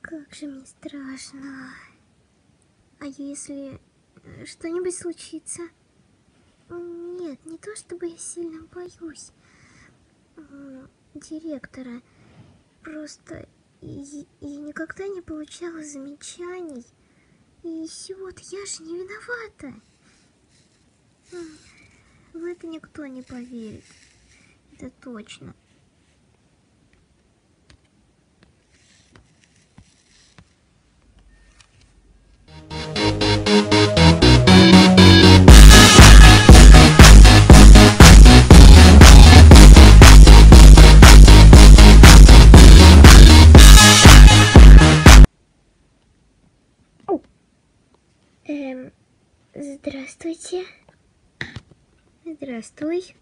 Как же мне страшно. А если что-нибудь случится? Нет, не то чтобы я сильно боюсь директора. Просто я никогда не получала замечаний. И вот я же не виновата. В это никто не поверит. Это точно. Здравствуйте. Здравствуй.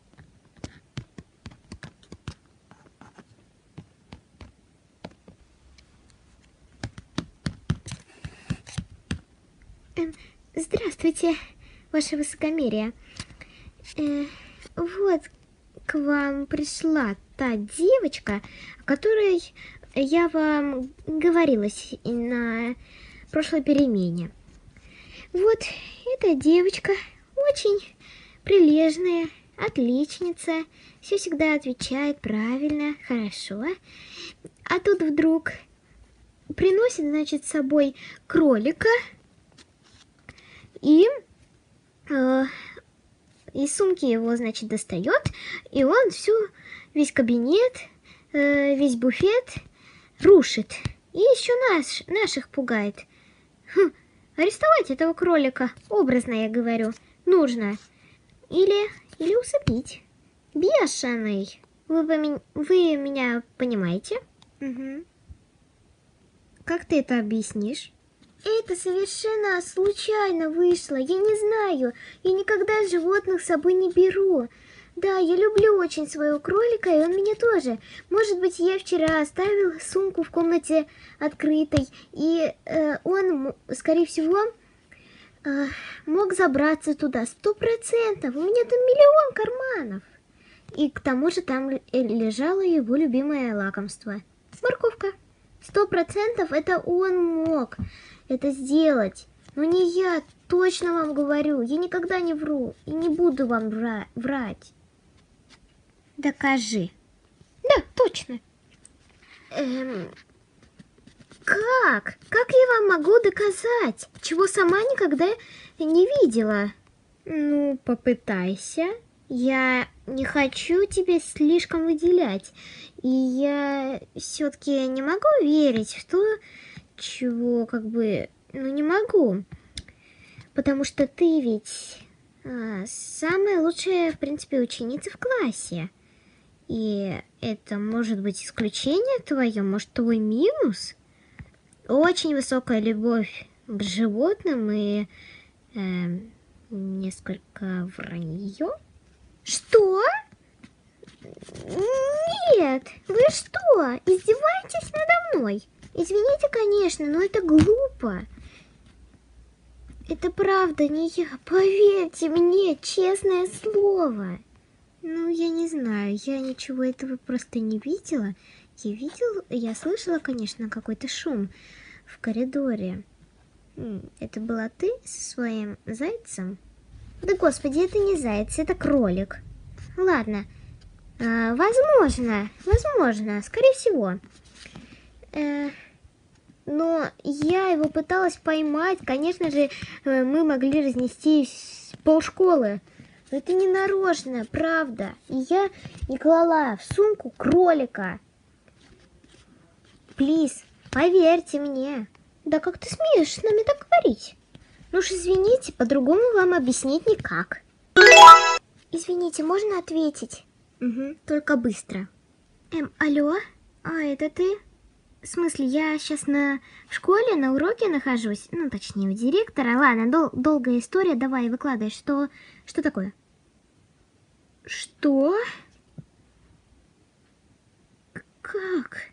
Здравствуйте, ваше высокомерие. Вот к вам пришла та девочка, о которой я вам говорила на прошлой перемене. Вот эта девочка очень прилежная, отличница, все всегда отвечает правильно, хорошо. А тут вдруг приносит, значит, с собой кролика и из сумки его, значит, достает, и он весь кабинет, весь буфет рушит. И еще наших пугает. Арестовать этого кролика, образно я говорю, нужно. Или усыпить. Бешеный. Вы меня понимаете? Угу. Как ты это объяснишь? Это совершенно случайно вышло. Я не знаю. Я никогда животных с собой не беру. Да, я люблю очень своего кролика, и он меня тоже. Может быть, я вчера оставила сумку в комнате открытой, и он, скорее всего, мог забраться туда 100%. У меня там миллион карманов. И к тому же там лежало его любимое лакомство. Морковка. 100% это он мог это сделать. Но не я, точно вам говорю. Я никогда не вру и не буду вам врать. Докажи. Да, точно. Как? Как я вам могу доказать, чего сама никогда не видела? Ну, попытайся. Я не хочу тебя слишком выделять. И я все-таки не могу верить в то, чего не могу. Потому что ты ведь самая лучшая, в принципе, ученица в классе. И это может быть исключение твое, может, твой минус? Очень высокая любовь к животным и несколько вранье. Что? Нет, вы что, издеваетесь надо мной? Извините, конечно, но это глупо. Это правда не я, поверьте мне, честное слово. Ну, я не знаю, я ничего этого просто не видела. Я слышала, конечно, какой-то шум в коридоре. Это была ты со своим зайцем? Да господи, это не заяц, это кролик. Ладно, возможно, скорее всего. Но я его пыталась поймать, конечно же, мы могли разнести полшколы. Но это не нарочно, правда. И я не клала в сумку кролика. Плиз, поверьте мне. Да как ты смеешь с нами так говорить? Ну уж извините, по-другому вам объяснить никак. Извините, можно ответить? Угу, только быстро. Алло? А, это ты? В смысле, я сейчас в школе, на уроке нахожусь. Ну, точнее, у директора. Ладно, долгая история, давай, выкладывай. Что такое? Что? Как?